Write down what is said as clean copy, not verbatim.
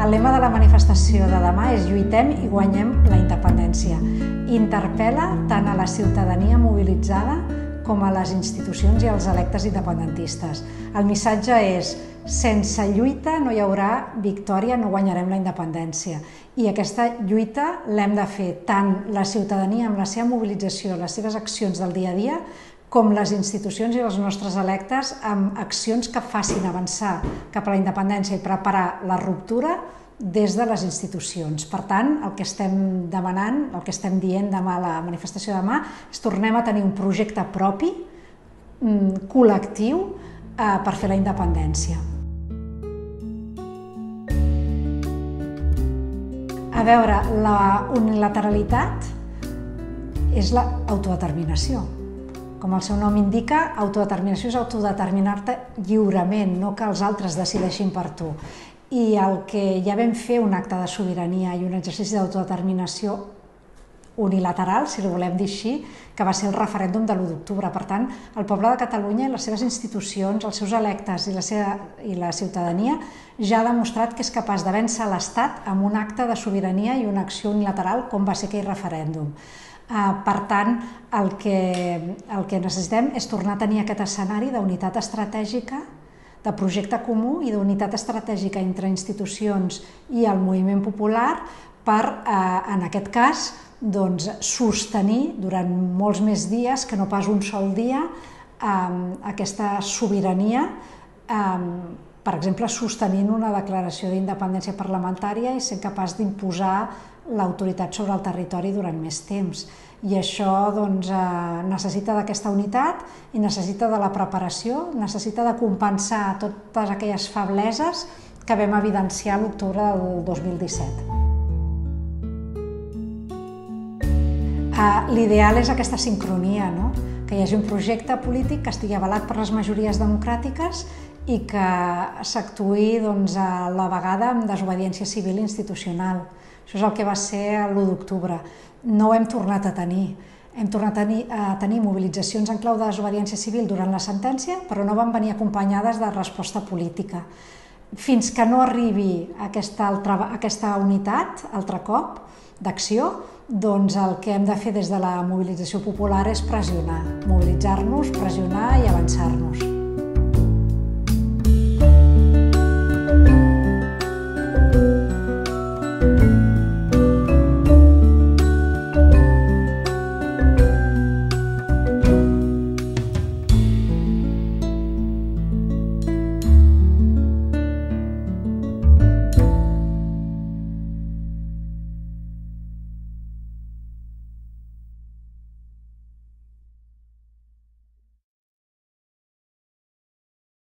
El lema de la manifestació de demà és "Lluitem i guanyem la independència". Interpel·la tant a la ciutadania mobilitzada com a les institucions i als electes independentistes. El missatge és: sense lluita no hi haurà victòria, no guanyarem la independència. I aquesta lluita l'hem de fer tant la ciutadania amb la seva mobilització, les seves accions del dia a dia, com les institucions i els nostres electes amb accions que facin avançar cap a la independència i preparar la ruptura des de les institucions. Per tant, el que estem demanant, el que estem dient demà a la manifestació de demà, és tornem a tenir un projecte propi, col·lectiu, per fer la independència. A veure, la unilateralitat és l'autodeterminació. Com el seu nom indica, autodeterminació és autodeterminar-te lliurement, no que els altres decideixin per tu. I el que ja vam fer un acte de sobirania i un exercici d'autodeterminació unilateral, si ho volem dir així, que va ser el referèndum de l'1 d'octubre. Per tant, el poble de Catalunya i les seves institucions, els seus electes i la ciutadania ja ha demostrat que és capaç de vèncer l'Estat amb un acte de sobirania i una acció unilateral com va ser aquell referèndum. Per tant, el que necessitem és tornar a tenir aquest escenari d'unitat estratègica, de projecte comú i d'unitat estratègica entre institucions i el moviment popular per, en aquest cas, sostenir durant molts més dies, que no pas un sol dia, aquesta sobirania, per exemple, sostenint una declaració d'independència parlamentària i sent capaç d'imposar l'autoritat sobre el territori durant més temps. I això necessita d'aquesta unitat i necessita de la preparació, necessita de compensar totes aquelles febleses que vam evidenciar l'octubre del 2017. L'ideal és aquesta sincronia, que hi hagi un projecte polític que estigui avalat per les majories democràtiques i que s'actuï a la vegada amb desobediència civil i institucional. Això és el que va ser l'1 d'octubre. No ho hem tornat a tenir. Hem tornat a tenir mobilitzacions en clau de desobediència civil durant la sentència, però no van venir acompanyades de resposta política. Fins que no arribi aquesta unitat, altre cop, d'acció, doncs el que hem de fer des de la mobilització popular és pressionar, mobilitzar-nos, pressionar i avançar-nos.